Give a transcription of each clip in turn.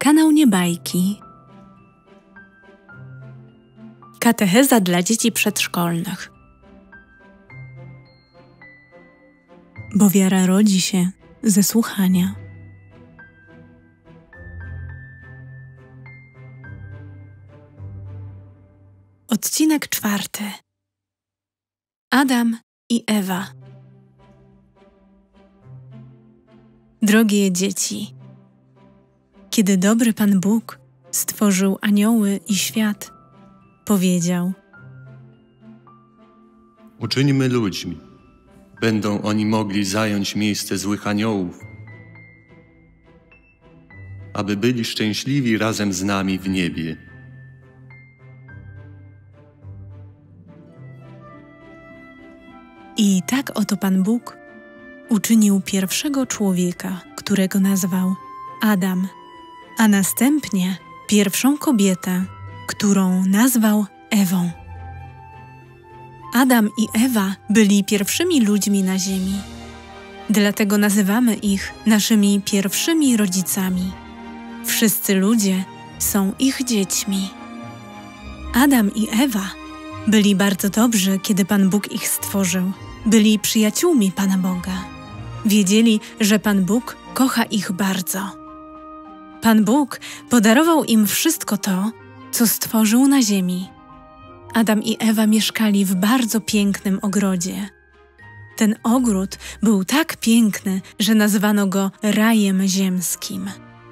Kanał Niebajki. Katecheza dla dzieci przedszkolnych. Bo wiara rodzi się ze słuchania. Odcinek 4. Adam i Ewa. Drogie dzieci, kiedy dobry Pan Bóg stworzył anioły i świat, powiedział: uczyńmy ludźmi, będą oni mogli zająć miejsce złych aniołów, aby byli szczęśliwi razem z nami w niebie. I tak oto Pan Bóg uczynił pierwszego człowieka, którego nazwał Adam, a następnie pierwszą kobietę, którą nazwał Ewą. Adam i Ewa byli pierwszymi ludźmi na ziemi. Dlatego nazywamy ich naszymi pierwszymi rodzicami. Wszyscy ludzie są ich dziećmi. Adam i Ewa byli bardzo dobrzy, kiedy Pan Bóg ich stworzył. Byli przyjaciółmi Pana Boga. Wiedzieli, że Pan Bóg kocha ich bardzo. Pan Bóg podarował im wszystko to, co stworzył na ziemi. Adam i Ewa mieszkali w bardzo pięknym ogrodzie. Ten ogród był tak piękny, że nazwano go rajem ziemskim.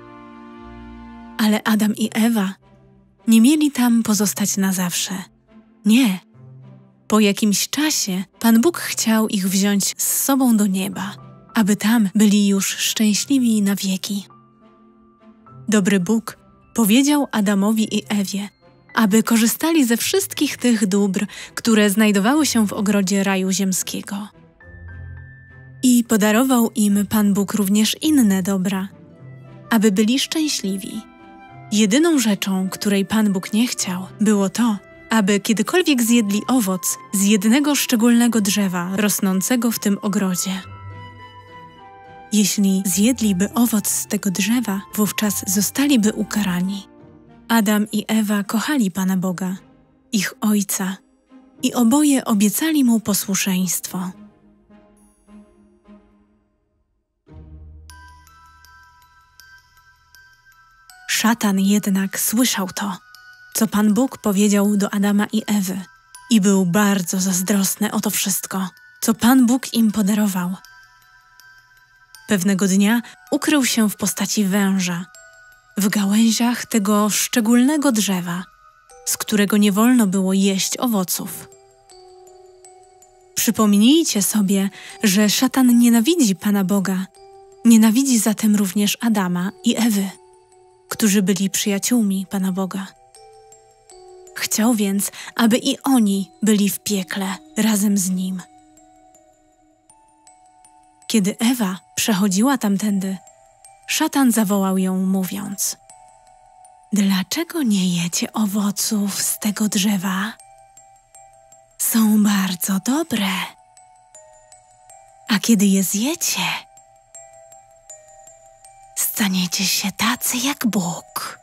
Ale Adam i Ewa nie mieli tam pozostać na zawsze. Nie. Po jakimś czasie Pan Bóg chciał ich wziąć z sobą do nieba, aby tam byli już szczęśliwi na wieki. Dobry Bóg powiedział Adamowi i Ewie, aby korzystali ze wszystkich tych dóbr, które znajdowały się w ogrodzie raju ziemskiego. I podarował im Pan Bóg również inne dobra, aby byli szczęśliwi. Jedyną rzeczą, której Pan Bóg nie chciał, było to, aby kiedykolwiek zjedli owoc z jednego szczególnego drzewa rosnącego w tym ogrodzie. Jeśli zjedliby owoc z tego drzewa, wówczas zostaliby ukarani. Adam i Ewa kochali Pana Boga, ich Ojca, i oboje obiecali Mu posłuszeństwo. Szatan jednak słyszał to, co Pan Bóg powiedział do Adama i Ewy, i był bardzo zazdrosny o to wszystko, co Pan Bóg im podarował. Pewnego dnia ukrył się w postaci węża, w gałęziach tego szczególnego drzewa, z którego nie wolno było jeść owoców. Przypomnijcie sobie, że szatan nienawidzi Pana Boga, nienawidzi zatem również Adama i Ewy, którzy byli przyjaciółmi Pana Boga. Chciał więc, aby i oni byli w piekle razem z nim. Kiedy Ewa przechodziła tamtędy, szatan zawołał ją, mówiąc: dlaczego nie jecie owoców z tego drzewa? Są bardzo dobre. A kiedy je zjecie, staniecie się tacy jak Bóg.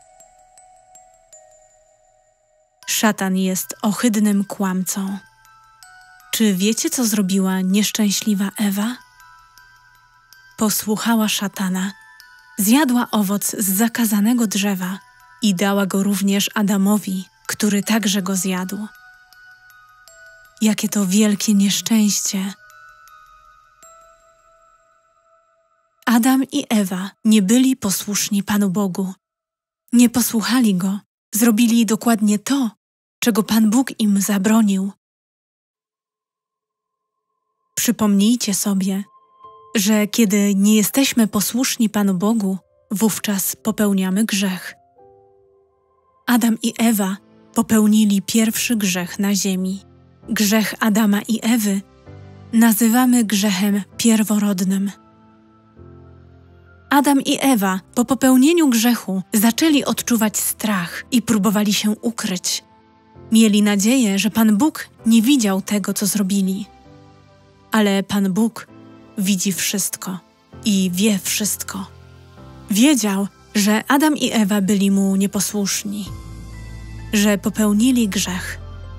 Szatan jest ohydnym kłamcą. Czy wiecie, co zrobiła nieszczęśliwa Ewa? Posłuchała szatana, zjadła owoc z zakazanego drzewa i dała go również Adamowi, który także go zjadł. Jakie to wielkie nieszczęście! Adam i Ewa nie byli posłuszni Panu Bogu. Nie posłuchali Go, zrobili dokładnie to, czego Pan Bóg im zabronił. Przypomnijcie sobie, że kiedy nie jesteśmy posłuszni Panu Bogu, wówczas popełniamy grzech. Adam i Ewa popełnili pierwszy grzech na ziemi. Grzech Adama i Ewy nazywamy grzechem pierworodnym. Adam i Ewa po popełnieniu grzechu zaczęli odczuwać strach i próbowali się ukryć. Mieli nadzieję, że Pan Bóg nie widział tego, co zrobili. Ale Pan Bóg widzi wszystko i wie wszystko. Wiedział, że Adam i Ewa byli mu nieposłuszni, że popełnili grzech.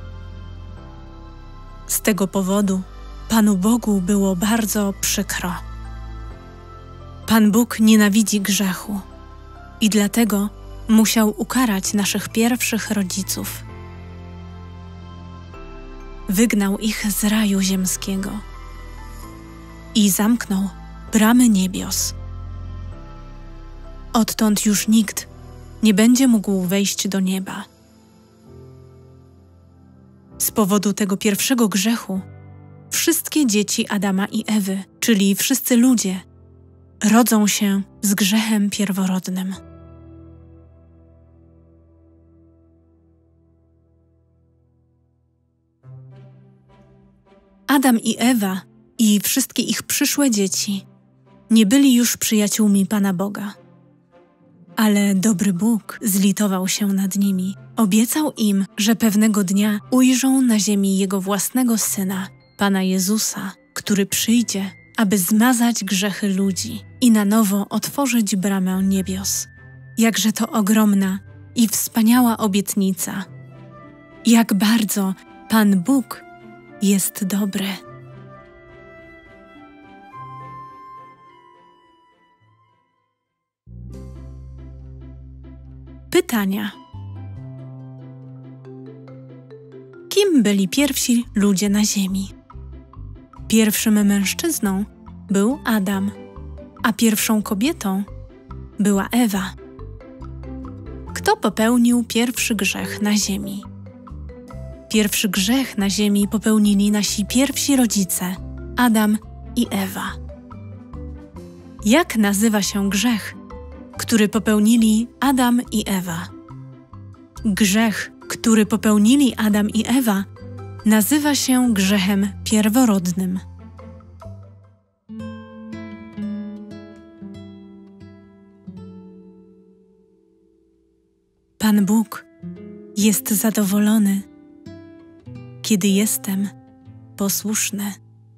Z tego powodu Panu Bogu było bardzo przykro. Pan Bóg nienawidzi grzechu i dlatego musiał ukarać naszych pierwszych rodziców. Wygnał ich z raju ziemskiego i zamknął bramy niebios. Odtąd już nikt nie będzie mógł wejść do nieba. Z powodu tego pierwszego grzechu wszystkie dzieci Adama i Ewy, czyli wszyscy ludzie, rodzą się z grzechem pierworodnym. Adam i Ewa i wszystkie ich przyszłe dzieci nie byli już przyjaciółmi Pana Boga. Ale dobry Bóg zlitował się nad nimi. Obiecał im, że pewnego dnia ujrzą na ziemi Jego własnego Syna, Pana Jezusa, który przyjdzie, aby zmazać grzechy ludzi i na nowo otworzyć bramę niebios. Jakże to ogromna i wspaniała obietnica. Jak bardzo Pan Bóg jest dobry. Pytania. Kim byli pierwsi ludzie na ziemi? Pierwszym mężczyzną był Adam, a pierwszą kobietą była Ewa. Kto popełnił pierwszy grzech na ziemi? Pierwszy grzech na ziemi popełnili nasi pierwsi rodzice, Adam i Ewa. Jak nazywa się grzech, który popełnili Adam i Ewa? Grzech, który popełnili Adam i Ewa, nazywa się grzechem pierworodnym. Pan Bóg jest zadowolony, kiedy jestem posłuszny.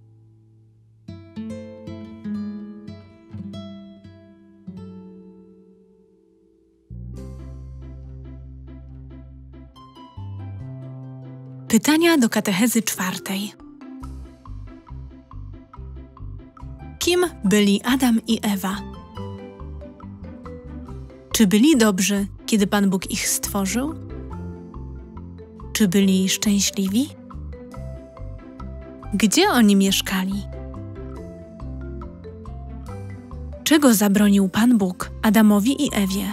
Pytania do katechezy 4. Kim byli Adam i Ewa? Czy byli dobrzy, kiedy Pan Bóg ich stworzył? Czy byli szczęśliwi? Gdzie oni mieszkali? Czego zabronił Pan Bóg Adamowi i Ewie?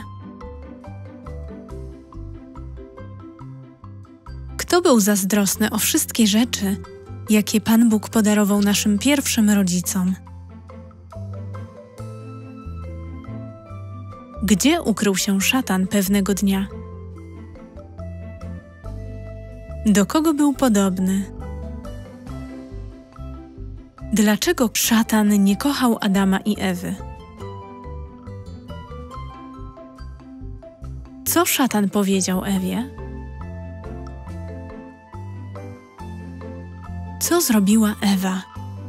Kto był zazdrosny o wszystkie rzeczy, jakie Pan Bóg podarował naszym pierwszym rodzicom? Gdzie ukrył się szatan pewnego dnia? Do kogo był podobny? Dlaczego szatan nie kochał Adama i Ewy? Co szatan powiedział Ewie? Co zrobiła Ewa?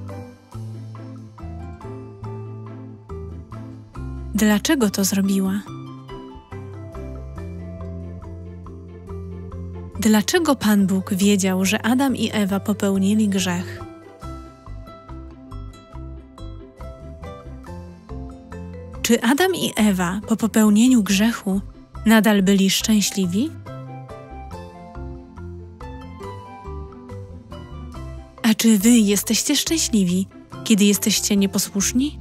Dlaczego to zrobiła? Dlaczego Pan Bóg wiedział, że Adam i Ewa popełnili grzech? Czy Adam i Ewa po popełnieniu grzechu nadal byli szczęśliwi? A czy wy jesteście szczęśliwi, kiedy jesteście nieposłuszni?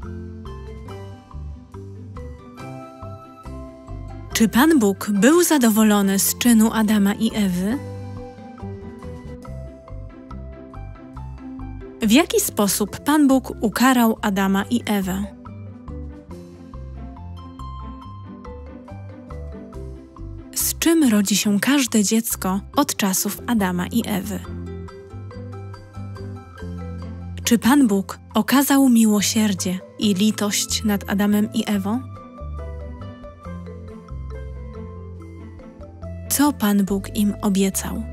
Czy Pan Bóg był zadowolony z czynu Adama i Ewy? W jaki sposób Pan Bóg ukarał Adama i Ewę? Z czym rodzi się każde dziecko od czasów Adama i Ewy? Czy Pan Bóg okazał miłosierdzie i litość nad Adamem i Ewą? Co Pan Bóg im obiecał?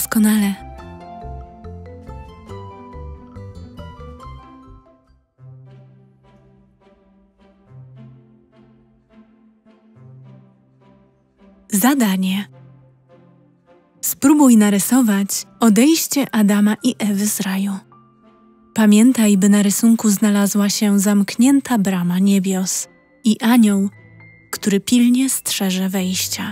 Doskonale. Zadanie. Spróbuj narysować odejście Adama i Ewy z raju. Pamiętaj, by na rysunku znalazła się zamknięta brama niebios i anioł, który pilnie strzeże wejścia.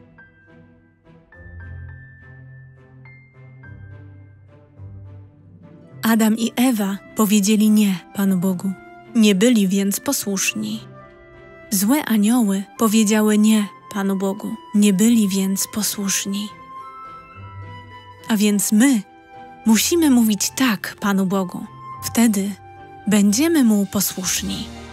Adam i Ewa powiedzieli nie Panu Bogu, nie byli więc posłuszni. Złe anioły powiedziały nie Panu Bogu, nie byli więc posłuszni. A więc my musimy mówić tak Panu Bogu, wtedy będziemy Mu posłuszni.